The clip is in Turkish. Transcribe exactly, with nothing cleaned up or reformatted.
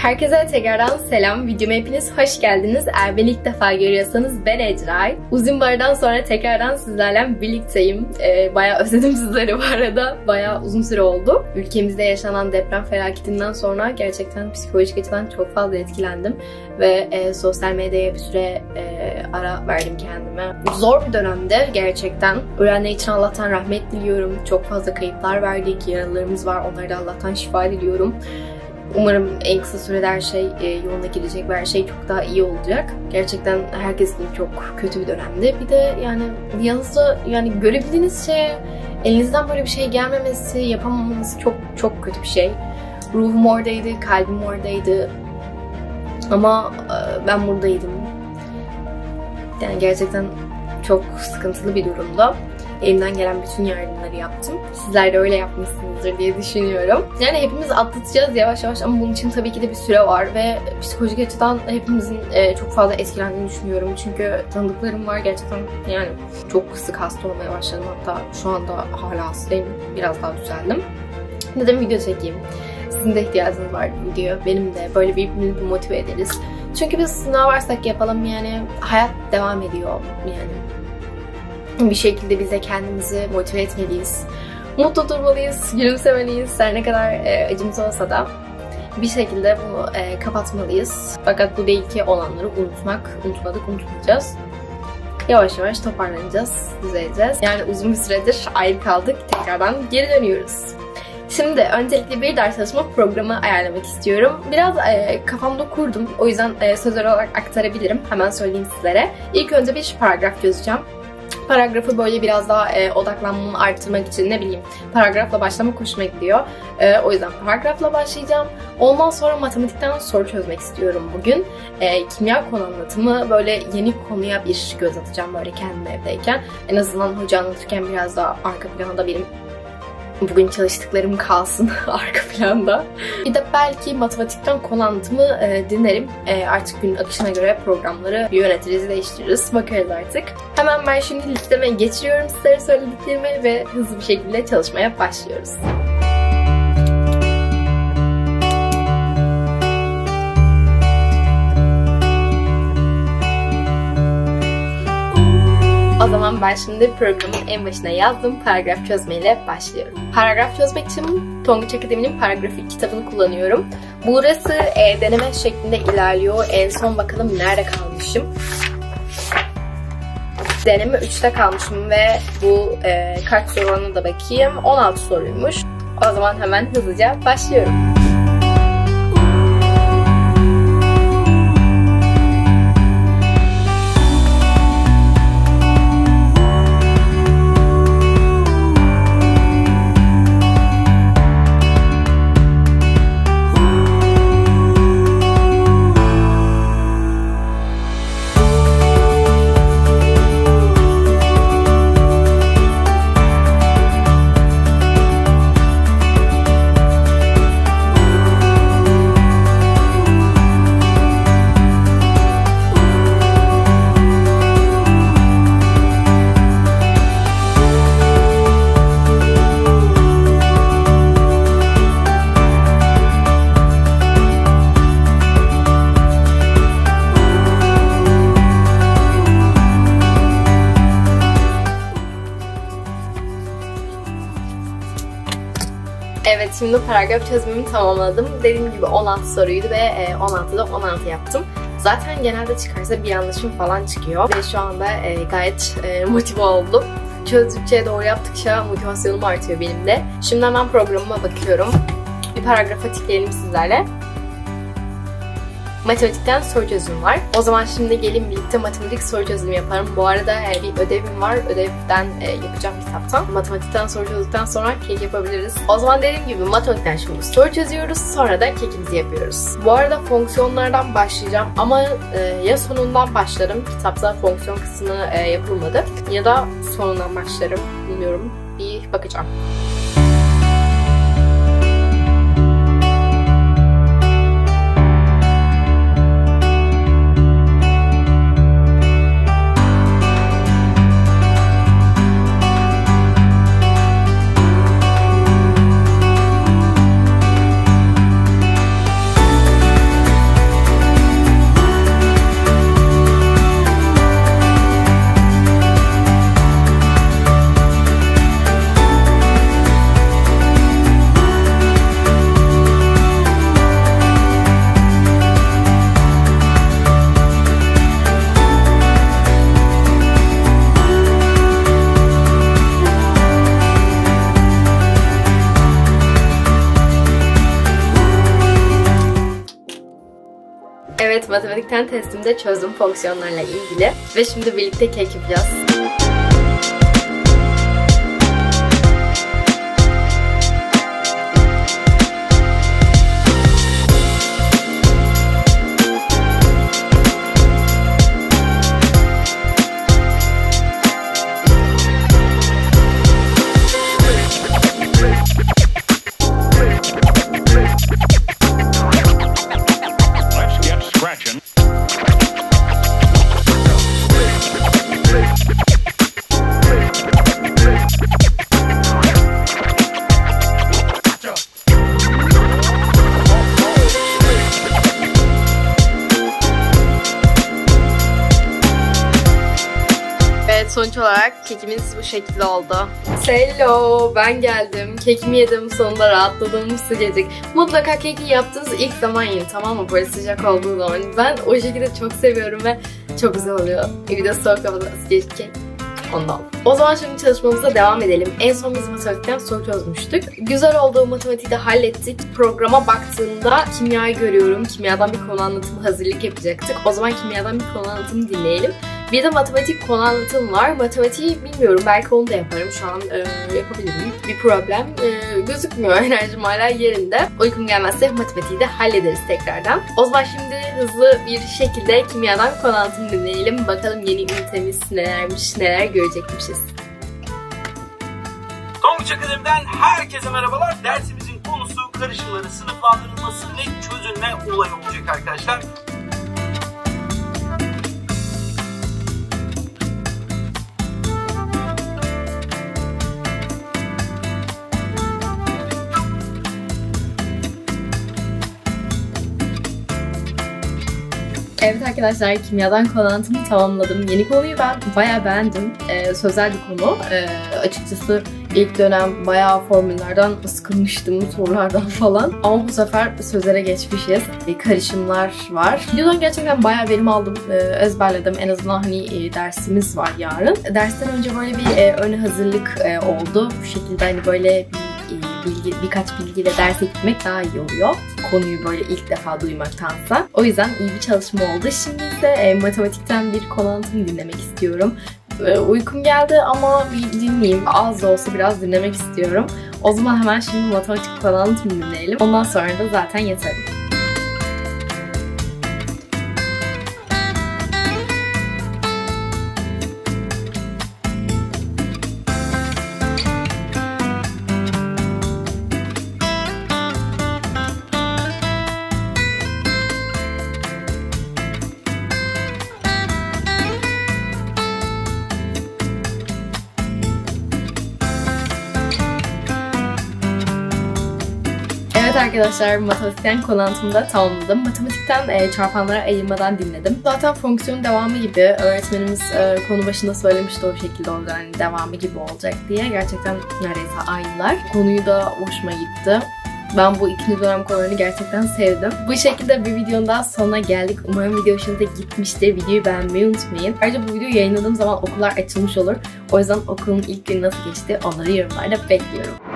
Herkese tekrardan selam. Videoma hepiniz hoş geldiniz. Eğer beni ilk defa görüyorsanız ben Ecray. Uzun bardan sonra tekrardan sizlerle birlikteyim. Ee, bayağı özledim sizleri bu arada. Bayağı uzun süre oldu. Ülkemizde yaşanan deprem felaketinden sonra gerçekten psikolojik açıdan çok fazla etkilendim. Ve e, sosyal medyaya bir süre e, ara verdim kendime. Zor bir dönemde gerçekten. Ölenler için Allah'tan rahmet diliyorum. Çok fazla kayıplar verdik. Yaralılarımız var. Onlara da Allah'tan şifa diliyorum. Umarım en kısa sürede her şey e, yoluna gidecek ve her şey çok daha iyi olacak. Gerçekten herkes için çok kötü bir dönemdi. Bir de yani yanınızda yani görebildiğiniz şeye elinizden böyle bir şey gelmemesi, yapamamanız çok çok kötü bir şey. Ruhum oradaydı, kalbim oradaydı. Ama e, ben buradaydım. Yani gerçekten çok sıkıntılı bir durumda. Elimden gelen bütün yardımları yaptım. Sizler de öyle yapmışsınızdır diye düşünüyorum. Yani hepimiz atlatacağız yavaş yavaş ama bunun için tabii ki de bir süre var ve psikolojik açıdan hepimizin e, çok fazla etkilendiğini düşünüyorum. Çünkü tanıdıklarım var gerçekten, yani çok sık hasta olmaya başladım. Hatta şu anda hala hastayım. Biraz daha düzeldim. Dedim video çekeyim. Sizin de ihtiyacınız var bu video. Benim de böyle birbirimizi motive ederiz. Çünkü biz ne varsak yapalım, yani hayat devam ediyor yani. Bir şekilde bize kendimizi motive etmeliyiz. Mutlu durmalıyız, gülümsemeliyiz. Her ne kadar e, acımız olsa da bir şekilde bunu e, kapatmalıyız. Fakat bu değil ki olanları unutmak. Unutmadık, unutmayacağız. Yavaş yavaş toparlanacağız, düzeleceğiz. Yani uzun bir süredir ayrı kaldık. Tekrardan geri dönüyoruz. Şimdi öncelikle bir ders çalışma programı ayarlamak istiyorum. Biraz e, kafamda kurdum. O yüzden e, sözler olarak aktarabilirim. Hemen söyleyeyim sizlere. İlk önce bir paragraf çözeceğim. Paragrafı böyle biraz daha e, odaklanmamı arttırmak için, ne bileyim, paragrafla başlamak hoşuma gidiyor. E, o yüzden paragrafla başlayacağım. Ondan sonra matematikten soru çözmek istiyorum bugün. E, kimya konu anlatımı, böyle yeni konuya bir göz atacağım böyle kendim evdeyken. En azından hoca anlatırken biraz daha arka planda benim bugün çalıştıklarım kalsın arka planda. Bir de belki matematikten konu anlatımı e, dinlerim. E, artık günün akışına göre programları yönetiriz, değiştiririz. Bakarız artık. Hemen ben şimdi listeme geçiriyorum sizlere söylediklerimi ve hızlı bir şekilde çalışmaya başlıyoruz. O zaman ben şimdi programın en başına yazdığım paragraf çözmeyle başlıyorum. Paragraf çözmek için Tonguç Akademi'nin paragrafik kitabını kullanıyorum. Burası e, deneme şeklinde ilerliyor. En son bakalım nerede kalmışım. Deneme üçte kalmışım ve bu e, kaç soru, ona da bakayım. on altı soruymuş. O zaman hemen hızlıca başlıyorum. Evet, şimdi paragraf çözümümü tamamladım. Dediğim gibi on altı soruydu ve on altıda on altı yaptım. Zaten genelde çıkarsa bir yanlışım falan çıkıyor. Ve şu anda gayet motive oldum. Çözdükçe, doğru yaptıkça motivasyonum artıyor benim de. Şimdi hemen programıma bakıyorum. Bir paragrafa tıklayalım sizlerle. Matematikten soru çözümü var. O zaman şimdi gelin birlikte matematik soru çözümü yapalım. Bu arada e, bir ödevim var. Ödevden e, yapacağım kitaptan. Matematikten soru çözdükten sonra kek yapabiliriz. O zaman dediğim gibi matematikten şimdi soru çözüyoruz. Sonra da kekimizi yapıyoruz. Bu arada fonksiyonlardan başlayacağım. Ama e, ya sonundan başlarım. Kitapta fonksiyon kısmı e, yapılmadı. Ya da sonundan başlarım. Bilmiyorum. Bir bakacağım. Evet, matematikten testimde çözdüm fonksiyonlarla ilgili ve şimdi birlikte kek yapacağız. Sonuç olarak kekimiz bu şekilde oldu. Hello, ben geldim. Kekimi yedim, sonunda rahatladım, sıcacık. Mutlaka keki yaptığınız ilk zaman yiyin, tamam mı? Böyle sıcak olduğu zaman. Ben o şekilde çok seviyorum ve çok güzel oluyor. Bir de soğuk havada sıcacık kek. Ondan. O zaman şimdi çalışmamıza devam edelim. En son biz matematikten soru çözmüştük. Güzel olduğu matematiği de hallettik. Programa baktığımda kimyayı görüyorum. Kimyadan bir konu anlatımı hazırlık yapacaktık. O zaman kimyadan bir konu anlatımı dinleyelim. Bir de matematik konu anlatım var. Matematiği bilmiyorum. Belki onu da yaparım. Şu an e, yapabilirim. Bir problem e, gözükmüyor. Enerjim hala yerinde. Uykum gelmezse matematiği de hallederiz tekrardan. O zaman şimdi hızlı bir şekilde kimyadan konu anlatımı dinleyelim. Bakalım yeni ünitemiz nelermiş, neler görecekmişiz. Tonguç Akademi'den herkese merhabalar. Dersimizin konusu karışımların sınıflandırılması ve çözünme olayı olacak arkadaşlar. Evet arkadaşlar, kimyadan konu anlatımı tamamladım. Yeni konuyu ben bayağı beğendim. Ee, sözel bir konu. Ee, açıkçası ilk dönem bayağı formüllerden sıkılmıştım, sorulardan falan. Ama bu sefer sözele geçmişiz. Ee, karışımlar var. Videodan gerçekten bayağı verim aldım. Ee, ezberledim. En azından hani e, dersimiz var yarın. Dersten önce böyle bir e, ön hazırlık e, oldu. Bu şekilde hani böyle bir Bilgi, birkaç bilgiyle derse gitmek daha iyi oluyor. Konuyu böyle ilk defa duymaktansa. O yüzden iyi bir çalışma oldu. Şimdi ise e, matematikten bir konu anlatımı dinlemek istiyorum. E, uykum geldi ama bir dinleyeyim. Az da olsa biraz dinlemek istiyorum. O zaman hemen şimdi matematik konu anlatımı dinleyelim. Ondan sonra da zaten yeterim. Evet arkadaşlar, matematikten konu anlatımını da tamamladım. Matematikten e, çarpanlara ayırmadan dinledim. Zaten fonksiyon devamı gibi, öğretmenimiz e, konu başında söylemişti o şekilde olacak, yani devamı gibi olacak diye. Gerçekten neredeyse aynılar. Konuyu da hoşuma gitti. Ben bu ikinci dönem konularını gerçekten sevdim. Bu şekilde bir videonun daha sonuna geldik. Umarım video hoşunuza gitmiştir. Videoyu beğenmeyi unutmayın. Ayrıca bu videoyu yayınladığım zaman okullar açılmış olur. O yüzden okulun ilk günü nasıl geçti onları yorumlarda bekliyorum.